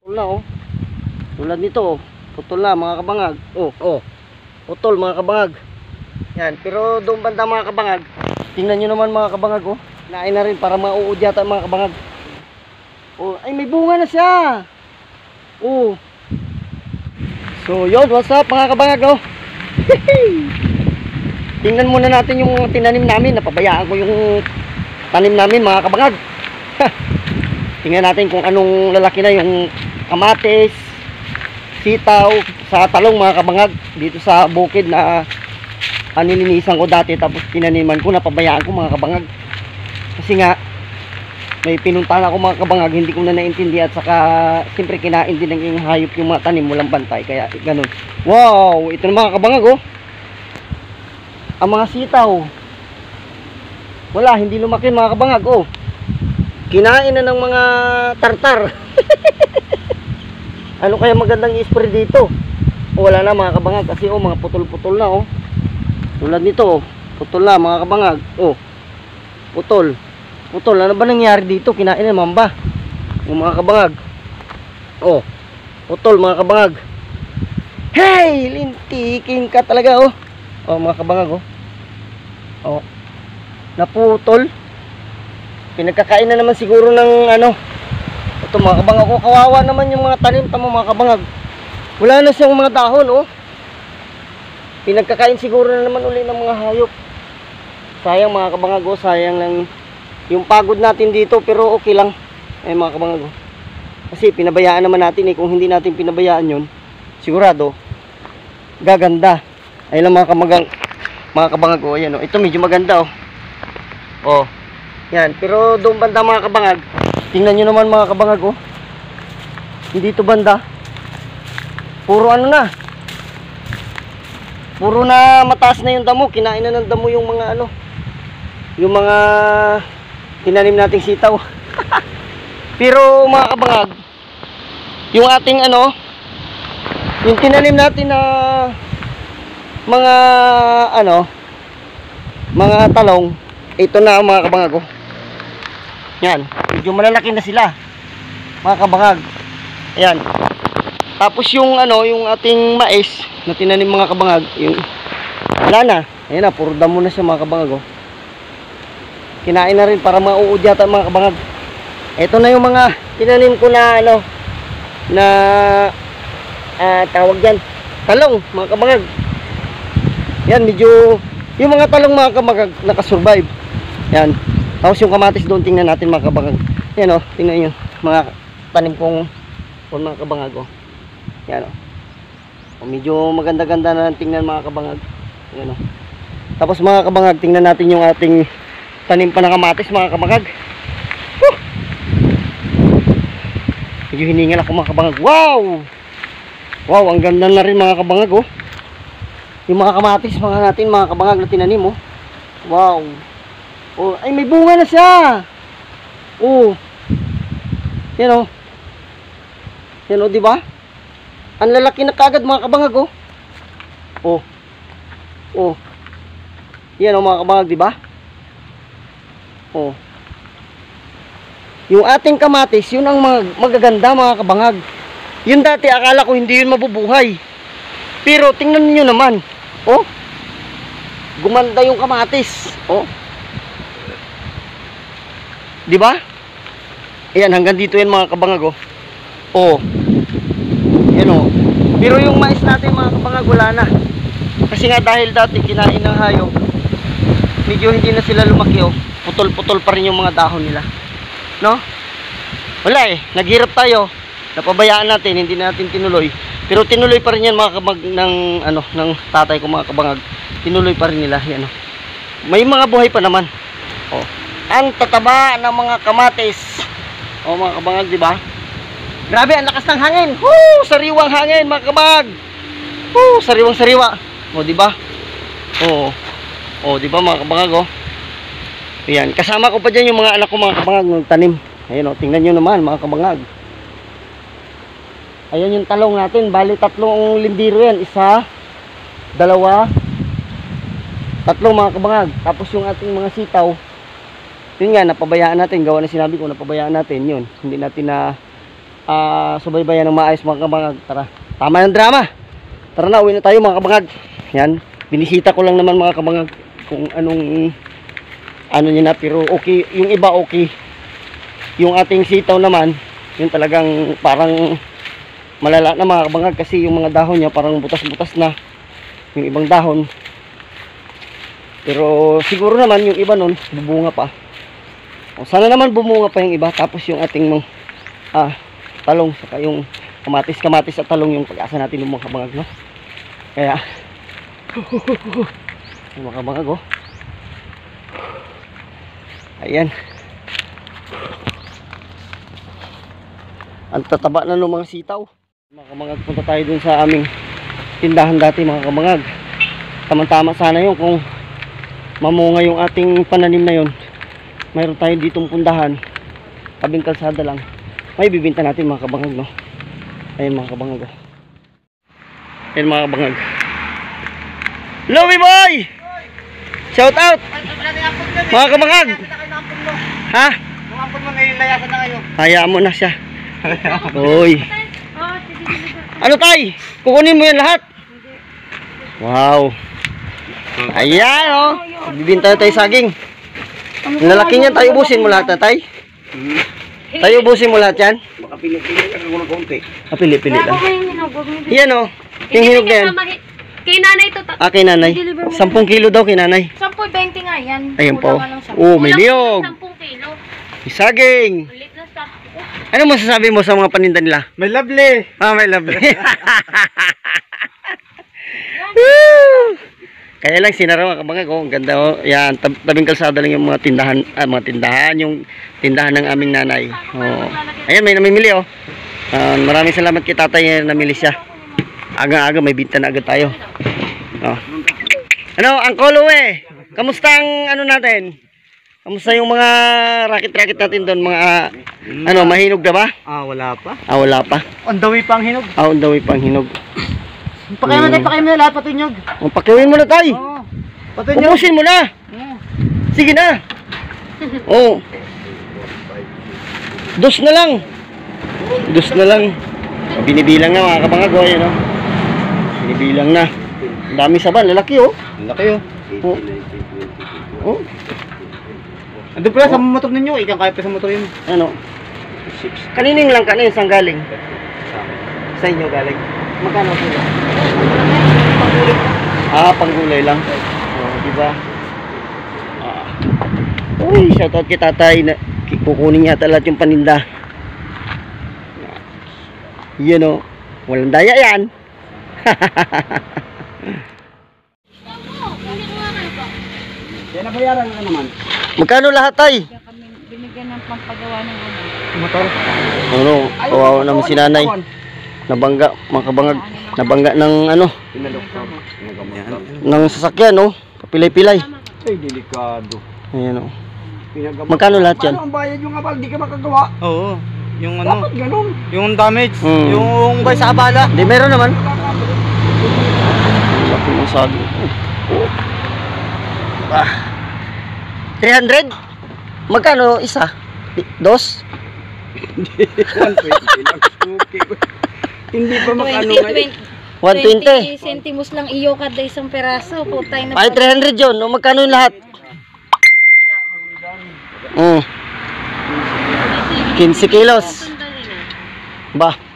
Putol na oh. Tulad nito oh. Putol na mga kabangag. Oh, oh. Putol mga kabangag. Yan, pero doon banda mga kabangag. Tingnan nyo naman mga kabangag oh. Nain na rin para mauud yata mga kabangag. Oh, ay may bunga na siya. Oh. So, yun, what's up mga kabangag oh. Tingnan muna natin yung tinanim namin. Napabayaan ko yung tanim namin mga kabangag. Tingnan natin kung anong lalaki na yung kamatis, sitaw, sa talong mga kabangag. Dito sa bukid na nilinisan ko dati. Tapos tinaniman ko, napabayaan ko mga kabangag. Kasi nga may pinuntahan ako mga kabangag, hindi ko na naintindi. At saka siyempre kinain din ng hayop yung mga tanim, walang bantay. Kaya ganun. Wow, ito na mga kabangag oh. Ang mga sitaw, wala, hindi lumaki mga kabangag oh. Kinain na ng mga tartar. Ano kaya magandang i-spray dito? O wala na mga kabangag kasi oh, mga putol-putol na oh. Tulad nito oh, putol na mga kabangag oh. Putol. Putol, ano ba nangyari dito? Kinain na mamba. Oh, mga kabangag. Oh. Putol mga kabangag. Hey, lintiking ka talaga oh. Oh mga kabangag oh. Oh. Naputol. Pinagkakain na naman siguro ng ano. Ito mga kabangag oh, kawawa naman yung mga tanim tamo mga kabangag. Wala na siyang mga dahon oh. Pinagkakain siguro na naman uli ng mga hayop. Sayang mga kabangag oh, sayang lang yung pagod natin dito, pero okay lang. Eh mga kabangag oh. Kasi pinabayaan naman natin eh. Kung hindi natin pinabayaan yun, sigurado gaganda. Ayun lang mga kabangag oh. Ayan oh. Ito medyo maganda oh. Oh. Yan, pero doon banda mga kabangag. Tingnan nyo naman mga kabangag oh. Hindi ito banda. Puro ano na. Puro na mataas na yung damo. Kinain na ng damo yung mga ano. Yung mga tinanim nating sitaw. Pero mga kabangag, yung ating ano, yung tinanim natin na mga ano, mga talong, ito na mga kabangag oh. Yan, medyo malalaki na sila mga kabangag. Ayan. Tapos yung ano, yung ating mais na tinanim mga kabangag, yung wala na. Ayan na, puro damo na siya mga kabangag oh. Kinain na rin para mauud yata mga kabangag. Ito na yung mga tinanim ko na ano, na tawag dyan, talong mga kabangag. Yan, medyo yung mga talong mga kabangag nakasurvive. Yan. Tapos yung kamatis doon, tingnan natin mga kabangag. Yan o, tingnan nyo mga tanim kong mga kabangag o. Yan o, medyo maganda-ganda na tingnan mga kabangag. Yan o. Tapos mga kabangag, tingnan natin yung ating tanim pa ng kamatis mga kabangag. Medyo hiningal ako mga kabangag. Wow! Wow, ang ganda na rin mga kabangag oh. Yung mga kamatis mga natin mga kabangag na tinanim oh. Wow. Oh, ay may bunga na siya. Oh. Yan oh. Yan oh, di ba? Ang lalaki na kagad mga kabangag oh. Oh. Oh. Yan oh mga kabangag, di ba? Oh. Yung ating kamatis, yun ang magaganda mga kabangag. Yun dati akala ko hindi yun mabubuhay. Pero tingnan niyo naman. Oh. Gumanda yung kamatis. Oh. 'Di ba? Ayan, hanggang dito yan mga kabangag oh. Oh. Yan oh. Pero yung mais natin mga kabangag wala na. Kasi nga dahil dati kinain ng hayop, medyo hindi na sila lumaki oh. Putol-putol pa rin yung mga dahon nila. No? Wala eh. Naghirap tayo. Napabayaan natin, hindi natin tinuloy. Pero tinuloy pa rin yan mga kabag ng ano, ng tatay ko mga kabangag. Tinuloy pa rin nila yan oh. May mga buhay pa naman. Oh. Ang tataba ng mga kamatis. Oh mga kabangag, di ba? Grabe, ang lakas ng hangin. Woo! Sariwang hangin mga kabangag. Woo! Sariwang-sariwa. Oh, di ba? Oh. Oh, di ba mga kabangag oh? Ayan, kasama ko pa dyan yung mga anak ko mga kabangag nagtanim. Ayan o, tingnan nyo naman mga kabangag. Ayan yung talong natin, bali tatlong lindiro yan. Isa, dalawa, tatlong mga kabangag. Tapos yung ating mga sitaw, yun nga, napabayaan natin. Gawa na sinabi ko, napabayaan natin yun. Hindi natin na subaybayan ng maayos mga kabangag. Tara, tama ng drama. Tara na, uwi na tayo mga kabangag. Yan, binisita ko lang naman mga kabangag kung anong ano niya na, pero okay, yung iba okay. Yung ating sitaw naman, yung talagang parang malala na mga kabangag kasi yung mga dahon niya parang butas-butas na yung ibang dahon. Pero siguro naman yung iba nun bubunga pa. O, sana naman bumunga pa yung iba. Tapos yung ating talong saka yung kamatis at talong yung pag-asa natin ng mga kabangag, no? Kaya yung mga kabangag, oh. Ayan. Ang tataba na ng mga sitaw. Mga kabangag, punta tayo dun sa aming tindahan dati mga kabangag. Tama-tama sana yun kung mamunga yung ating pananim na yun. Mayroon tayo ditong pundahan, tabing kalsada lang. May bibinta natin mga kabangag, no? Ayan mga kabangag, oh. Ayan mga kabangag. Louie boy! Shout out! Mga kabangag! Ha? Hayaan mo na siya. Uy. Ano tay? Kukunin mo yan lahat? Wow. Ayan, oh. Bibinta tayo saging. Lalaki niyan, tayo ubusin mo lahat na tay. Tayo ubusin mo lahat yan. Baka pili-pili ka ng konti. Pili-pili lang. Yan, oh. Yung hinog na yan. Kay nanay to. Kay nanay. 10 kilo daw kay nanay. 10-20 nga yan. Ayan po. Kulang ka lang Oh, may niyog. 10 kilo. May saging. Ulit na sa. Ano masasabi mo sa mga paninda nila? May lovely. May lovely. Woo! Kaya lang sinara mga kabangag, oh, ang ganda, oh. Yan, tabing kalsada lang yung mga tindahan, yung tindahan ng aming nanay. Oh. Ayan, may namimili, oh. Maraming salamat kay tatay na namili siya. Aga-aga may binta na agad tayo. Oh. Ano, Uncle Uwe, kamusta ang ano natin? Kamusta yung mga racket natin doon, mga ano, mahinog na ba? Wala pa. Wala pa. On the way pa ang hinog. On the way pang hinog. Pakiyaman na lahat, pati nyog. Pakiwin mo na tayo. Oo. Pati nyog. Ubusin mo na. Sige na. Oh. Dos na lang. Binibilang na mga kabangag, oh, yun, oh. Binibilang na. Ang dami saban, lalaki, oh. Laki oh. Oh. Oh. Andun pala sa motor ninyo, ikang kaya pa sa motor yun. Ano? Kanining lang kanin sang galing. Sa inyo galing. Magkano po? Panggulay lang. Oh, di ba? Uy, shoutout kay tatay na kukunin niya lahat yung paninda. Yan, oh. Walang daya yan. Yan nabayaran ka naman. Magkano lahat, tay? Kami binigyan ng pampagawa ng Motor. Ano, kawawa naman si nanay. Nabangga, mga kabangag. Nabangga ng ano, ng sasakyan, no? Kapilay-pilay. Ay, delikado. Ayan, oh. Magkano lahat yan? Paano ang bayad yung abal? Di ka makagawa. Oo. Yung ano? Dapat ganun. Yung damage, Hmm. yung bay sa abala. Hindi, meron naman. Laki ng sabi. 300? Magkano isa? Dos? 120 lang. Okay. Hindi pa makano ngayon. 120? 20 centimos lang iyo kada isang peraso. Putay na. Ay, 300 yun. O, magkano yung lahat? 15 kilos. Ba?